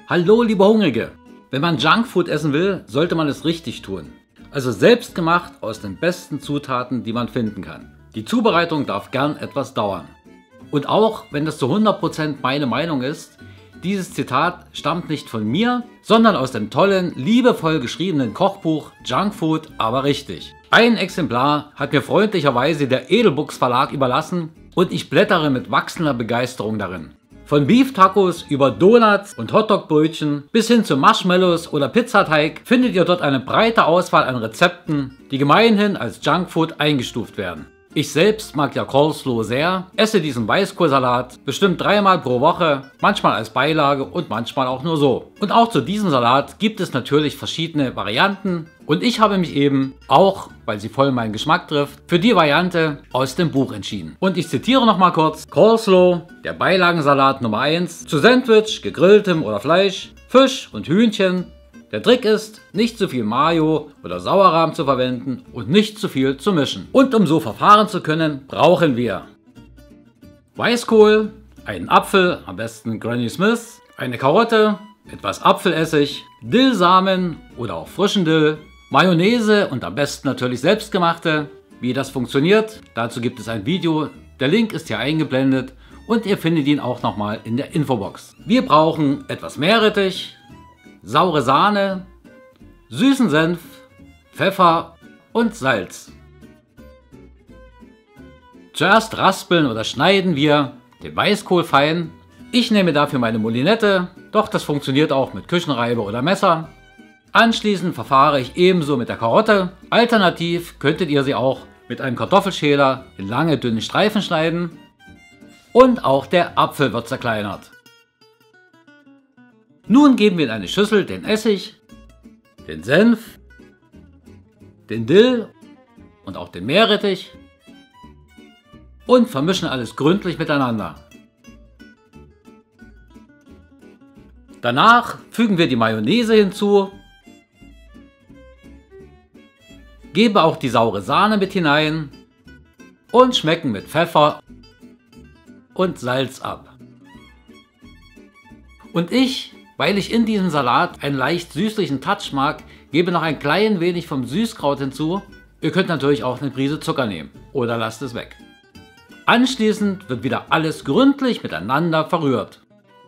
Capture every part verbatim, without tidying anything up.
Hallo liebe Hungrige! Wenn man Junkfood essen will, sollte man es richtig tun. Also selbst gemacht aus den besten Zutaten, die man finden kann. Die Zubereitung darf gern etwas dauern. Und auch wenn das zu hundert Prozent meine Meinung ist, dieses Zitat stammt nicht von mir, sondern aus dem tollen, liebevoll geschriebenen Kochbuch Junkfood, aber richtig. Ein Exemplar hat mir freundlicherweise der Edelbuchs Verlag überlassen und ich blättere mit wachsender Begeisterung darin. Von Beef Tacos über Donuts und Hotdog-Brötchen bis hin zu Marshmallows oder Pizzateig findet ihr dort eine breite Auswahl an Rezepten, die gemeinhin als Junkfood eingestuft werden. Ich selbst mag ja Coleslaw sehr, esse diesen Weißkohlsalat bestimmt dreimal pro Woche, manchmal als Beilage und manchmal auch nur so. Und auch zu diesem Salat gibt es natürlich verschiedene Varianten und ich habe mich eben, auch weil sie voll meinen Geschmack trifft, für die Variante aus dem Buch entschieden. Und ich zitiere nochmal kurz: Coleslaw, der Beilagensalat Nummer eins, zu Sandwich, gegrilltem oder Fleisch, Fisch und Hühnchen. Der Trick ist, nicht zu viel Mayo oder Sauerrahm zu verwenden und nicht zu viel zu mischen. Und um so verfahren zu können, brauchen wir Weißkohl, einen Apfel, am besten Granny Smith, eine Karotte, etwas Apfelessig, Dillsamen oder auch frischen Dill, Mayonnaise und am besten natürlich selbstgemachte. Wie das funktioniert, dazu gibt es ein Video, der Link ist hier eingeblendet und ihr findet ihn auch nochmal in der Infobox. Wir brauchen etwas Meerrettich, saure Sahne, süßen Senf, Pfeffer und Salz. Zuerst raspeln oder schneiden wir den Weißkohl fein. Ich nehme dafür meine Molinette, doch das funktioniert auch mit Küchenreibe oder Messer. Anschließend verfahre ich ebenso mit der Karotte. Alternativ könntet ihr sie auch mit einem Kartoffelschäler in lange dünne Streifen schneiden. Und auch der Apfel wird zerkleinert. Nun geben wir in eine Schüssel den Essig, den Senf, den Dill und auch den Meerrettich und vermischen alles gründlich miteinander. Danach fügen wir die Mayonnaise hinzu, geben auch die saure Sahne mit hinein und schmecken mit Pfeffer und Salz ab. Und ich, weil ich in diesem Salat einen leicht süßlichen Touch mag, gebe noch ein klein wenig vom Süßkraut hinzu. Ihr könnt natürlich auch eine Prise Zucker nehmen oder lasst es weg. Anschließend wird wieder alles gründlich miteinander verrührt.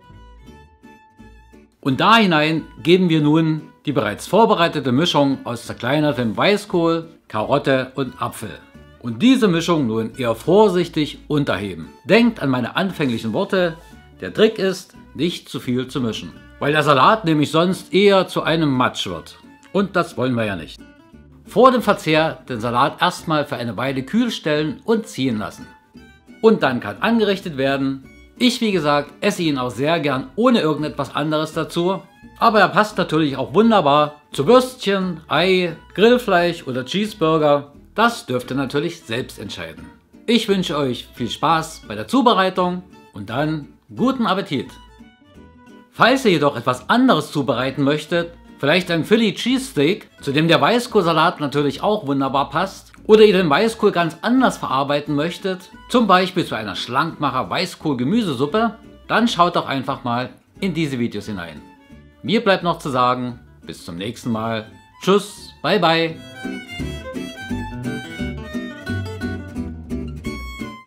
Und da hinein geben wir nun die bereits vorbereitete Mischung aus zerkleinertem Weißkohl, Karotte und Apfel. Und diese Mischung nun eher vorsichtig unterheben. Denkt an meine anfänglichen Worte, der Trick ist, nicht zu viel zu mischen. Weil der Salat nämlich sonst eher zu einem Matsch wird. Und das wollen wir ja nicht. Vor dem Verzehr den Salat erstmal für eine Weile kühl stellen und ziehen lassen. Und dann kann angerichtet werden. Ich, wie gesagt, esse ihn auch sehr gern ohne irgendetwas anderes dazu. Aber er passt natürlich auch wunderbar zu Würstchen, Ei, Grillfleisch oder Cheeseburger. Das dürft ihr natürlich selbst entscheiden. Ich wünsche euch viel Spaß bei der Zubereitung und dann guten Appetit! Falls ihr jedoch etwas anderes zubereiten möchtet, vielleicht ein Philly Cheesesteak, zu dem der Weißkohlsalat natürlich auch wunderbar passt, oder ihr den Weißkohl ganz anders verarbeiten möchtet, zum Beispiel zu einer Schlankmacher Weißkohl-Gemüsesuppe, dann schaut doch einfach mal in diese Videos hinein. Mir bleibt noch zu sagen, bis zum nächsten Mal. Tschüss, bye bye!